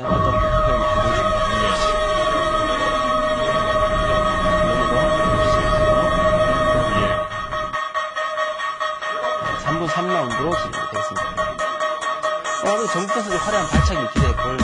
어떤 표현이 보여줍니다. 3분 3라운드로 진행이 되겠습니다. 오늘 전국에서도 화려한 발차기 기대해 볼